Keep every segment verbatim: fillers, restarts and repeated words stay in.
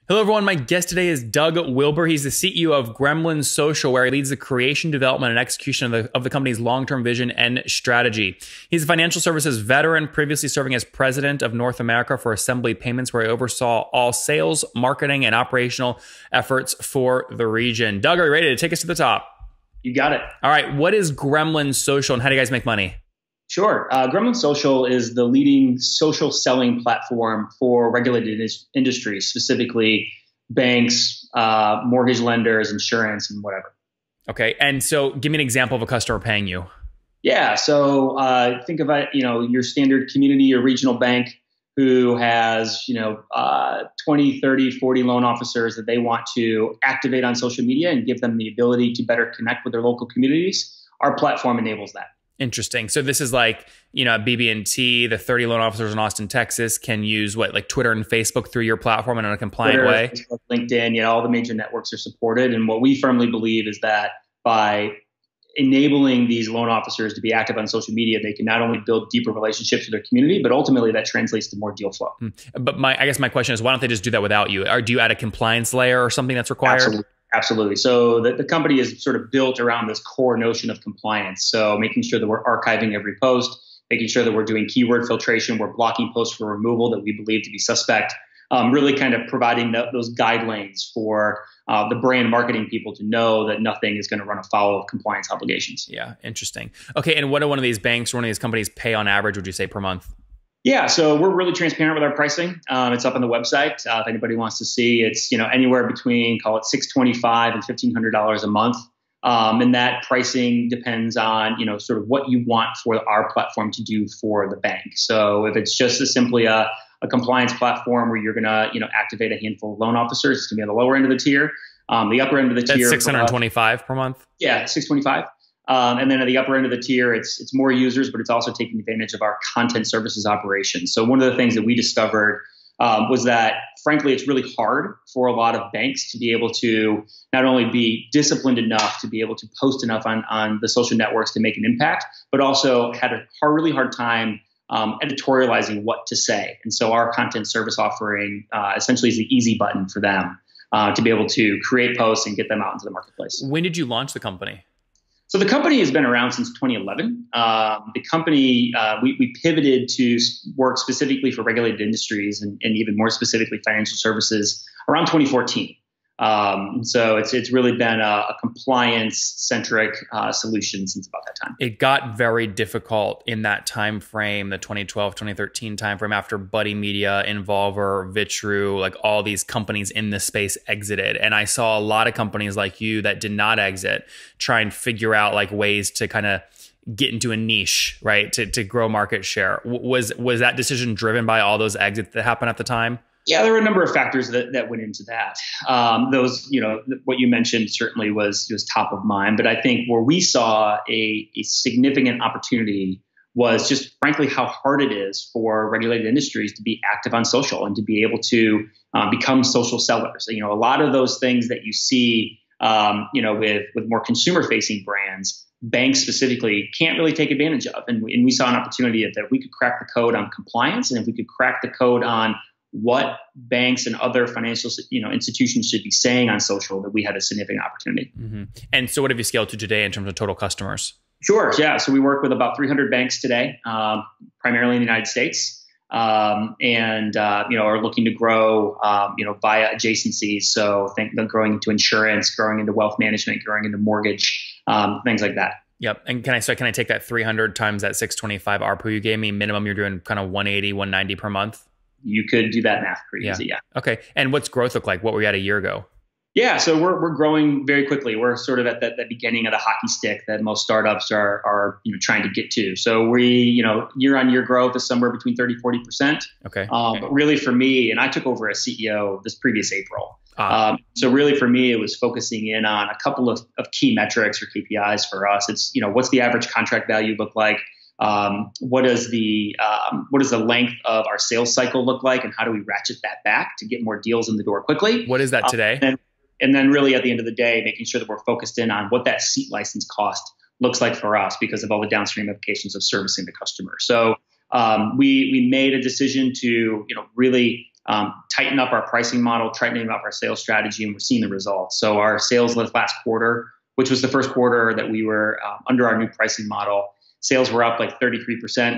Hello, everyone. My guest today is Doug Wilber. He's the C E O of Gremlin Social, where he leads the creation, development, and execution of the, of the company's long-term vision and strategy. He's a financial services veteran, previously serving as president of North America for Assembly Payments, where he oversaw all sales, marketing, and operational efforts for the region. Doug, are you ready to take us to the top? You got it. All right. What is Gremlin Social, and how do you guys make money? Sure. Uh, Gremlin Social is the leading social selling platform for regulated is- industries, specifically banks, uh, mortgage lenders, insurance, and whatever. Okay. And so give me an example of a customer paying you. Yeah. So uh, think about, you know, your standard community or regional bank who has, you know, uh, twenty, thirty, forty loan officers that they want to activate on social media and give them the ability to better connect with their local communities. Our platform enables that. Interesting. So this is like, you know, B B and T, the thirty loan officers in Austin, Texas can use what, like Twitter and Facebook through your platform in a compliant Twitter, way? Facebook, LinkedIn, you know, all the major networks are supported. And what we firmly believe is that by enabling these loan officers to be active on social media, they can not only build deeper relationships with their community, but ultimately that translates to more deal flow. Hmm. But my, I guess my question is, why don't they just do that without you? Or do you add a compliance layer or something that's required? Absolutely. Absolutely. So the, the company is sort of built around this core notion of compliance. So making sure that we're archiving every post, making sure that we're doing keyword filtration, we're blocking posts for removal that we believe to be suspect, um, really kind of providing the, those guidelines for uh, the brand marketing people to know that nothing is going to run afoul of compliance obligations. Yeah, interesting. Okay, and what do one of these banks or one of these companies pay on average, would you say, per month? Yeah, so we're really transparent with our pricing. Um, it's up on the website. Uh, if anybody wants to see, it's you know anywhere between, call it six twenty-five and fifteen hundred dollars a month, um, and that pricing depends on you know sort of what you want for our platform to do for the bank. So if it's just a, simply a, a compliance platform where you're going to you know activate a handful of loan officers, it's going to be on the lower end of the tier. Um, the upper end of the That's tier, six hundred twenty-five per month. Yeah, six twenty-five. Um, and then at the upper end of the tier, it's it's more users, but it's also taking advantage of our content services operations. So one of the things that we discovered um, was that, frankly, it's really hard for a lot of banks to be able to not only be disciplined enough to be able to post enough on, on the social networks to make an impact, but also had a hard, really hard time um, editorializing what to say. And so our content service offering uh, essentially is the easy button for them uh, to be able to create posts and get them out into the marketplace. When did you launch the company? So the company has been around since twenty eleven. Um, the company, uh, we, we pivoted to work specifically for regulated industries and, and even more specifically financial services around twenty fourteen. Um, so it's it's really been a, a compliance-centric uh, solution since about that time. It got very difficult in that time frame, the twenty twelve, twenty thirteen timeframe, after Buddy Media, Involver, Vitru, like all these companies in this space exited. And I saw a lot of companies like you that did not exit try and figure out like ways to kind of get into a niche, right? To to grow market share. W- was was that decision driven by all those exits that happened at the time? Yeah, there were a number of factors that, that went into that. Um, those, you know, what you mentioned certainly was was top of mind. But I think where we saw a, a significant opportunity was just frankly how hard it is for regulated industries to be active on social and to be able to um, become social sellers. You know, a lot of those things that you see, um, you know, with with more consumer facing brands, banks specifically can't really take advantage of. And we, and we saw an opportunity that we could crack the code on compliance, and if we could crack the code on what banks and other financial you know, institutions should be saying on social, that we had a significant opportunity. Mm-hmm. And so what have you scaled to today in terms of total customers? Sure. Yeah. So we work with about three hundred banks today, um, primarily in the United States, um, and, uh, you know, are looking to grow, um, you know, via adjacencies. So think they're growing into insurance, growing into wealth management, growing into mortgage, um, things like that. Yep. And can I, so can I take that three hundred times that six twenty-five A R P U you gave me? Minimum, you're doing kind of one eighty, one ninety per month? You could do that math pretty yeah. easy. Yeah. Okay. And what's growth look like? What were you at a year ago? Yeah. So we're, we're growing very quickly. We're sort of at the, the beginning of the hockey stick that most startups are, are, you know, trying to get to. So we, you know, year on year growth is somewhere between thirty, forty percent. Okay. Um, okay. But really for me, and I took over as C E O this previous April. Ah. Um, so really for me, it was focusing in on a couple of, of key metrics or K P Is for us. It's, you know, what's the average contract value look like? Um, what does the um, what does the length of our sales cycle look like, and how do we ratchet that back to get more deals in the door quickly? What is that today? Um, and, and then really at the end of the day, making sure that we're focused in on what that seat license cost looks like for us because of all the downstream implications of servicing the customer. So um, we we made a decision to you know really um, tighten up our pricing model, tightening up our sales strategy, and we're seeing the results. So our sales this last quarter, which was the first quarter that we were uh, under our new pricing model, sales were up like thirty-three percent.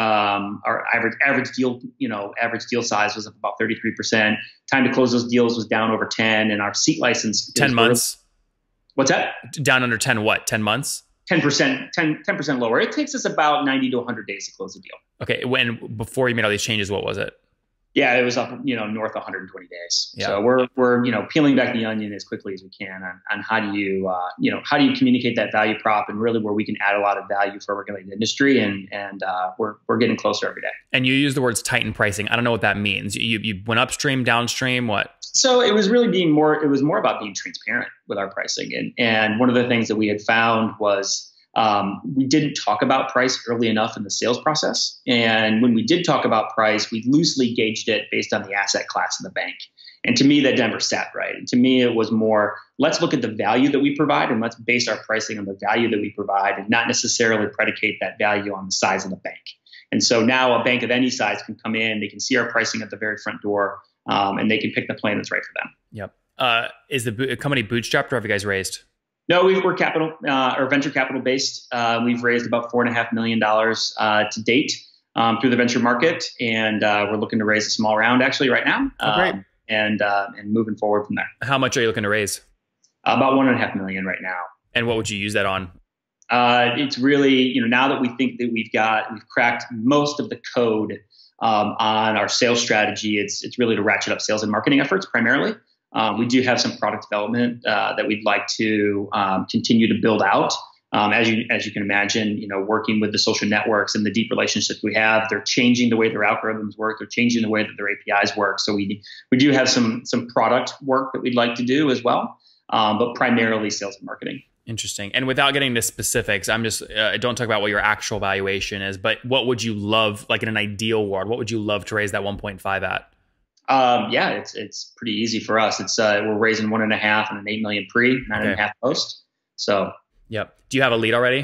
Um, our average average deal, you know, average deal size was up about thirty-three percent. Time to close those deals was down over ten, and our seat license ten months. What's that? Down under ten what? ten months? ten percent, ten, ten percent lower. It takes us about ninety to one hundred days to close a deal. Okay. When, before you made all these changes, what was it? Yeah, it was up, you know, north of one hundred twenty days. Yeah. So we're, we're, you know, peeling back the onion as quickly as we can on, on how do you, uh, you know, how do you communicate that value prop and really where we can add a lot of value for a regulated industry. And, and, uh, we're, we're getting closer every day. And you use the words tighten pricing. I don't know what that means. You, you went upstream, downstream, what? So it was really being more, it was more about being transparent with our pricing. And, and one of the things that we had found was, Um, we didn't talk about price early enough in the sales process. And when we did talk about price, we loosely gauged it based on the asset class in the bank. And to me, that never sat right. And to me, it was more, let's look at the value that we provide and let's base our pricing on the value that we provide and not necessarily predicate that value on the size of the bank. And so now a bank of any size can come in, they can see our pricing at the very front door, um, and they can pick the plan that's right for them. Yep. Uh, is the bo- company bootstrapped or have you guys raised? No, we, we're capital uh, or venture capital based. Uh, we've raised about four and a half million dollars uh, to date um, through the venture market, and uh, we're looking to raise a small round actually right now. Oh, great. Um, and uh, and moving forward from there. How much are you looking to raise? Uh, about one and a half million right now. And what would you use that on? Uh, it's really, you know, now that we think that we've got, we've cracked most of the code um, on our sales strategy. It's it's really to ratchet up sales and marketing efforts primarily. Um, we do have some product development uh, that we'd like to um, continue to build out. Um, as you as you can imagine, you know, working with the social networks and the deep relationships we have, they're changing the way their algorithms work. They're changing the way that their A P Is work. So we we do have some some product work that we'd like to do as well, um, but primarily sales and marketing. Interesting. And without getting into specifics, I'm just uh, don't talk about what your actual valuation is, but what would you love, like in an ideal world, what would you love to raise that one point five at? Um, yeah, it's it's pretty easy for us. It's uh, we're raising one and a half and an eight million pre, nine okay. and a half post. So, yep. Do you have a lead already?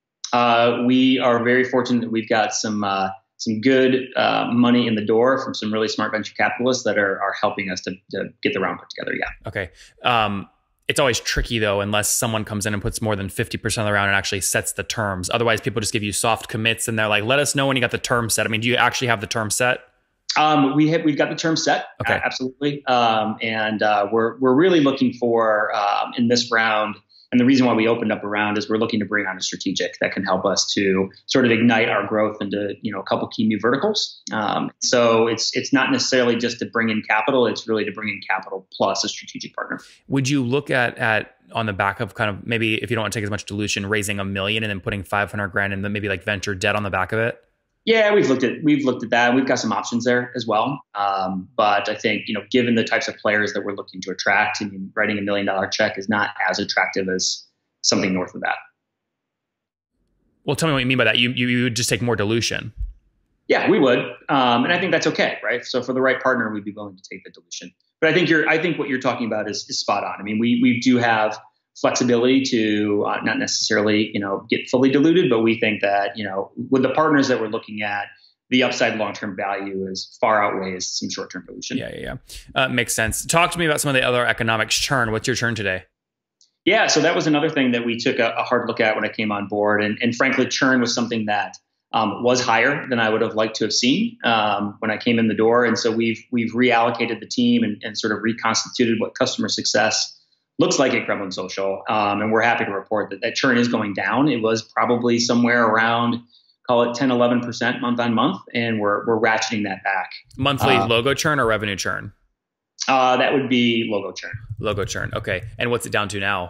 Uh, we are very fortunate that we've got some uh, some good uh, money in the door from some really smart venture capitalists that are are helping us to, to get the round put together. Yeah. Okay. Um, it's always tricky though, unless someone comes in and puts more than fifty percent of the round and actually sets the terms. Otherwise, people just give you soft commits and they're like, "Let us know when you got the term set." I mean, do you actually have the term set? Um, we have, we've got the term set. Okay. Uh, absolutely. Um, and, uh, we're, we're really looking for, um, in this round. And the reason why we opened up a round is we're looking to bring on a strategic that can help us to sort of ignite our growth into, you know, a couple key new verticals. Um, so it's, it's not necessarily just to bring in capital. It's really to bring in capital plus a strategic partner. Would you look at, at on the back of kind of maybe if you don't want to take as much dilution, raising a million and then putting five hundred grand and then maybe like venture debt on the back of it? Yeah, we've looked at we've looked at that. We've got some options there as well. Um, but I think, you know, given the types of players that we're looking to attract, I mean, writing a million dollar check is not as attractive as something north of that. Well, tell me what you mean by that. You you, you would just take more dilution. Yeah, we would, um, and I think that's okay, right? So for the right partner, we'd be willing to take the dilution. But I think you're I think what you're talking about is, is spot on. I mean, we we do have flexibility to uh, not necessarily, you know, get fully diluted, but we think that, you know, with the partners that we're looking at, the upside long-term value is far outweighs some short-term dilution. Yeah, yeah, yeah. Uh, makes sense. Talk to me about some of the other economics. Churn. What's your churn today? Yeah, so that was another thing that we took a, a hard look at when I came on board, and, and frankly, churn was something that um, was higher than I would have liked to have seen um, when I came in the door, and so we've we've reallocated the team and, and sort of reconstituted what customer success looks like at Gremlin Social, um, and we're happy to report that that churn is going down. It was probably somewhere around, call it ten, eleven percent month on month, and we're we're ratcheting that back. Monthly uh, logo churn or revenue churn? Uh, that would be logo churn. Logo churn. Okay. And what's it down to now?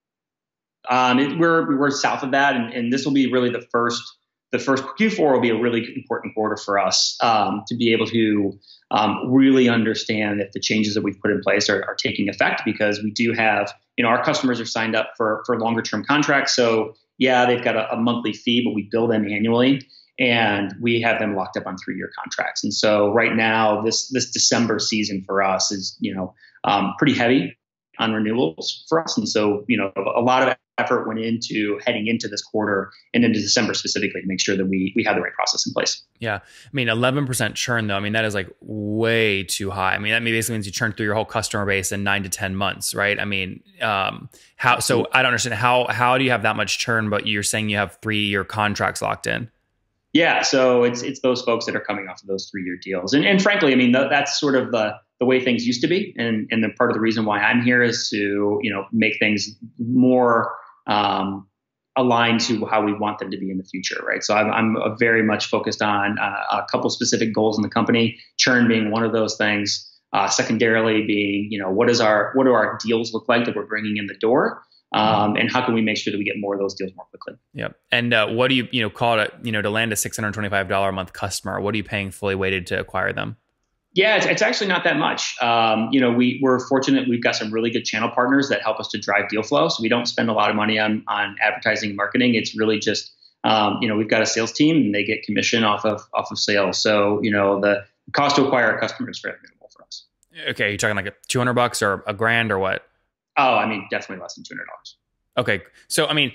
Um, it, we're we're south of that, and, and this will be really the first. The first Q four will be a really important quarter for us um, to be able to um, really understand if the changes that we've put in place are, are taking effect, because we do have, you know, our customers are signed up for for longer term contracts. So yeah, they've got a, a monthly fee, but we bill them annually, and we have them locked up on three year contracts. And so right now, this this December season for us is, you know, um, pretty heavy on renewals for us. And so, you know, a lot of effort went into heading into this quarter and into December specifically to make sure that we we have the right process in place. Yeah. I mean, eleven percent churn though, I mean, that is like way too high. I mean, that basically means you churn through your whole customer base in nine to ten months, right? I mean, um, how, so I don't understand how, how do you have that much churn, but you're saying you have three year contracts locked in? Yeah. So it's, it's those folks that are coming off of those three year deals. And, and frankly, I mean, th- that's sort of the, the way things used to be. And, and the part of the reason why I'm here is to, you know, make things more, um, aligned to how we want them to be in the future, right? So I'm, I'm very much focused on uh, a couple specific goals in the company, churn being one of those things. Uh, secondarily being, you know, what is our, what do our deals look like that we're bringing in the door? Um, and how can we make sure that we get more of those deals more quickly? Yep. And uh, what do you, you know, call it, you know, to land a six hundred twenty-five dollars a month customer, what are you paying fully weighted to acquire them? Yeah, it's, it's actually not that much. Um, you know, we, we're fortunate we've got some really good channel partners that help us to drive deal flow. So we don't spend a lot of money on, on advertising and marketing. It's really just, um, you know, we've got a sales team and they get commission off of off of sales. So, you know, the cost to acquire a customer is very minimal for us. Okay. You're talking like a two hundred bucks or a grand or what? Oh, I mean, definitely less than two hundred dollars. Okay. So, I mean,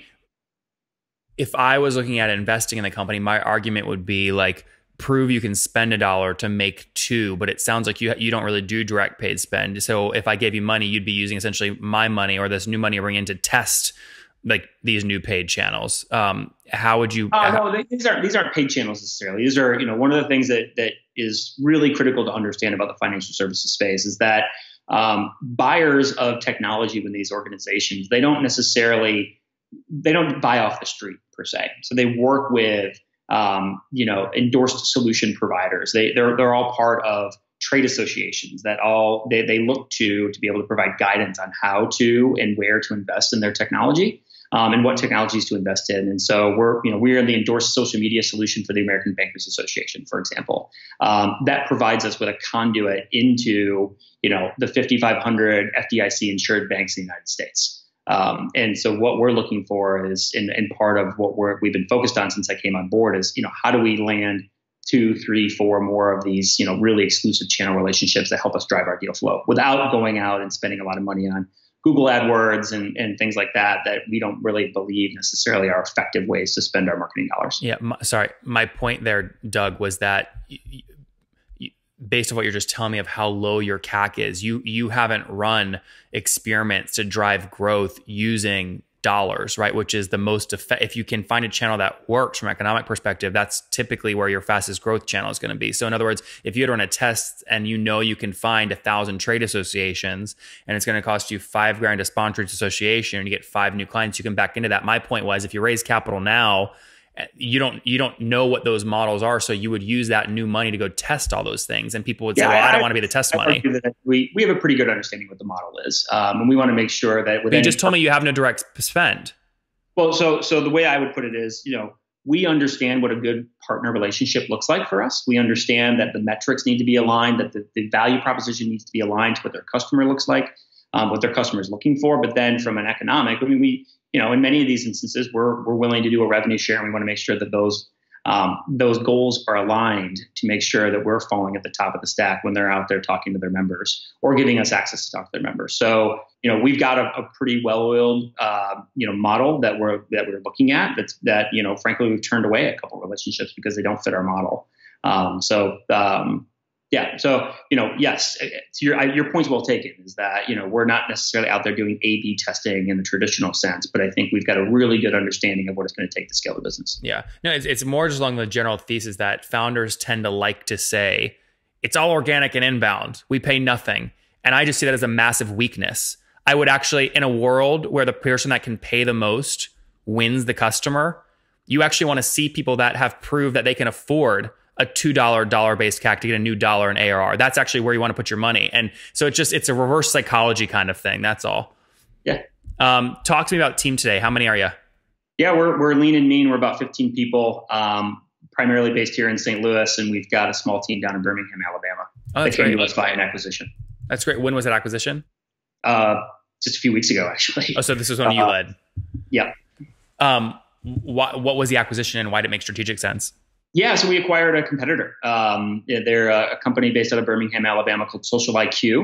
if I was looking at investing in the company, my argument would be like, prove you can spend a dollar to make two, but it sounds like you you don't really do direct paid spend. So if I gave you money, you'd be using essentially my money or this new money you bring in to test like these new paid channels. Um, how would you? Oh, no, these aren't these aren't paid channels necessarily. These are, you know, one of the things that that is really critical to understand about the financial services space is that um, buyers of technology within these organizations, they don't necessarily they don't buy off the street per se. So they work with Um, you know, endorsed solution providers. They, they're, they're all part of trade associations that all they, they look to to be able to provide guidance on how to and where to invest in their technology um, and what technologies to invest in. And so we're, you know, we're the endorsed social media solution for the American Bankers Association, for example. Um, that provides us with a conduit into, you know, the fifty-five hundred F D I C insured banks in the United States. Um, and so what we're looking for is, in, in part of what we're, we've been focused on since I came on board is, you know, how do we land two, three, four more of these, you know, really exclusive channel relationships that help us drive our deal flow without going out and spending a lot of money on Google AdWords and, and things like that, that we don't really believe necessarily are effective ways to spend our marketing dollars. Yeah. My, sorry. My point there, Doug, was that y- y- based on what you're just telling me of how low your C A C is, you you haven't run experiments to drive growth using dollars, right? Which is the most effective. If you can find a channel that works from an economic perspective, that's typically where your fastest growth channel is going to be. So in other words, if you had run a test and you know you can find a thousand trade associations and it's going to cost you five grand to sponsor each association and you get five new clients, you can back into that. My point was, if you raise capital now, you don't you don't know what those models are, so you would use that new money to go test all those things, and people would say, yeah, "Well, I, I don't want to be the test I money." That we we have a pretty good understanding what the model is, um, and we want to make sure that. But you just told me you have no direct spend. Well, so so the way I would put it is, you know, we understand what a good partner relationship looks like for us. We understand that the metrics need to be aligned, that the, the value proposition needs to be aligned to what their customer looks like, um, what their customer is looking for. But then from an economic, I mean, we. You know, in many of these instances, we're we're willing to do a revenue share, and we want to make sure that those um, those goals are aligned to make sure that we're falling at the top of the stack when they're out there talking to their members or giving us access to talk to their members. So, you know, we've got a, a pretty well-oiled uh, you know model that we're that we're looking at. That's that you know, frankly, we've turned away a couple of relationships because they don't fit our model. Um, so. Um, Yeah. So, you know, yes, your, your point's well taken is that, you know, we're not necessarily out there doing A B testing in the traditional sense, but I think we've got a really good understanding of what it's going to take to scale the business. Yeah. No, it's, it's more just along the general thesis that founders tend to like to say, it's all organic and inbound. We pay nothing. And I just see that as a massive weakness. I would actually, in a world where the person that can pay the most wins the customer, you actually want to see people that have proved that they can afford a two dollar dollar-based C A C to get a new dollar in A R R. That's actually where you want to put your money. And so it's just, it's a reverse psychology kind of thing. That's all. Yeah. Um, talk to me about team today. How many are you? Yeah, we're, we're lean and mean. We're about fifteen people, um, primarily based here in Saint Louis. And we've got a small team down in Birmingham, Alabama. Oh, that's that came great. to us via an acquisition. That's great. When was that acquisition? Uh, just a few weeks ago, actually. Oh, so this was one uh, you led. Yeah. Um, wh- what was the acquisition and why did it make strategic sense? Yeah, so we acquired a competitor. Um, they're a company based out of Birmingham, Alabama called Social I Q.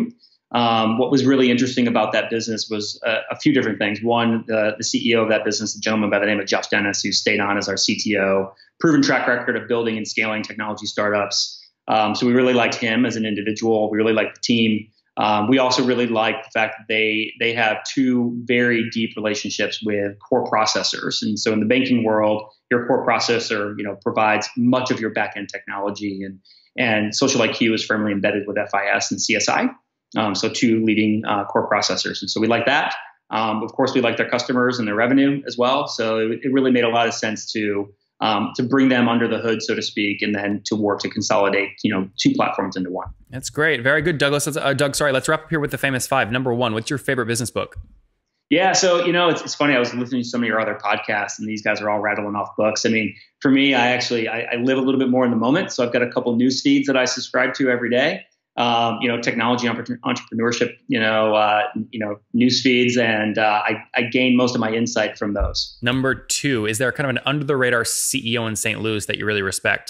Um, what was really interesting about that business was uh, a few different things. One, the, the C E O of that business, a gentleman by the name of Josh Dennis, who stayed on as our C T O, proven track record of building and scaling technology startups. Um, so we really liked him as an individual. We really liked the team. Um, we also really liked the fact that they they have two very deep relationships with core processors. And so in the banking world, your core processor, you know, provides much of your back-end technology, and and Social I Q is firmly embedded with F I S and C S I. Um, so two leading uh, core processors. And so we like that. Um, of course, we like their customers and their revenue as well. So it, it really made a lot of sense to Um, to bring them under the hood, so to speak, and then to work to consolidate, you know, two platforms into one. That's great. Very good, Douglas. Let's, uh, Doug, sorry, let's wrap up here with the famous five. Number one, what's your favorite business book? Yeah, so, you know, it's, it's funny. I was listening to some of your other podcasts, and these guys are all rattling off books. I mean, for me, I actually, I, I live a little bit more in the moment. So I've got a couple news feeds that I subscribe to every day. Um, you know, technology, entrepreneurship, you know, uh, you know, news feeds, and uh, I, I gain most of my insight from those. Number two, is there kind of an under the radar C E O in Saint Louis that you really respect?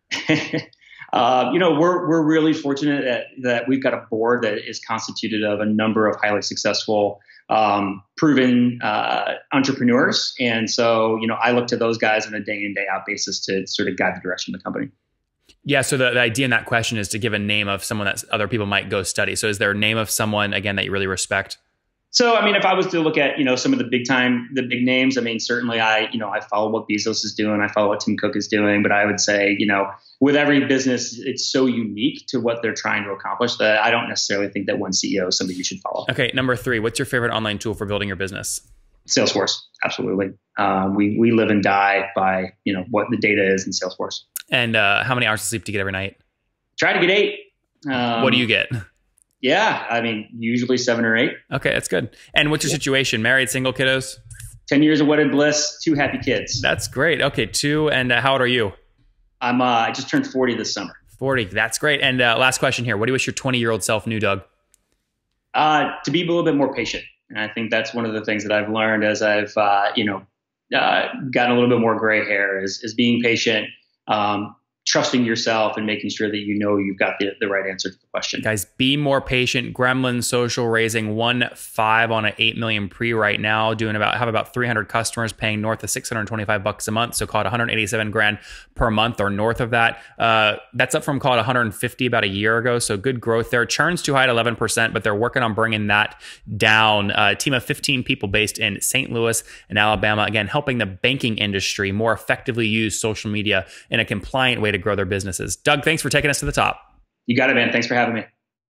uh, you know, we're we're really fortunate that that we've got a board that is constituted of a number of highly successful, um, proven uh, entrepreneurs, and so you know, I look to those guys on a day in day out basis to sort of guide the direction of the company. Yeah. So the, the idea in that question is to give a name of someone that other people might go study. So is there a name of someone, again, that you really respect? So, I mean, if I was to look at, you know, some of the big time, the big names, I mean, certainly I, you know, I follow what Bezos is doing. I follow what Tim Cook is doing. But I would say, you know, with every business, it's so unique to what they're trying to accomplish that I don't necessarily think that one C E O is somebody you should follow. Okay. Number three, what's your favorite online tool for building your business? Salesforce. Absolutely. Um, we, we live and die by, you know, what the data is in Salesforce. And uh, how many hours of sleep do you get every night? Try to get eight. Um, what do you get? Yeah. I mean, usually seven or eight. Okay. That's good. And what's your situation? Married, single, kiddos? ten years of wedded bliss, two happy kids. That's great. Okay. Two. And uh, how old are you? I'm, uh, I just turned forty this summer. forty. That's great. And uh, last question here. What do you wish your twenty year old self knew, Doug? Uh, to be a little bit more patient. And I think that's one of the things that I've learned as I've, uh, you know, uh, gotten a little bit more gray hair is, is being patient, um, trusting yourself, and making sure that you know you've got the, the right answer to the question. Guys, be more patient. Gremlin Social raising one five on an eight million pre right now, doing about have about three hundred customers paying north of six hundred twenty-five bucks a month. So call it one hundred eighty-seven grand per month or north of that. Uh, that's up from call it one hundred fifty about a year ago. So good growth there. Churn's too high at eleven percent, but they're working on bringing that down. A team of fifteen people based in Saint Louis and Alabama, again, helping the banking industry more effectively use social media in a compliant way to grow their businesses. Doug, thanks for taking us to the top. You got it, man. Thanks for having me.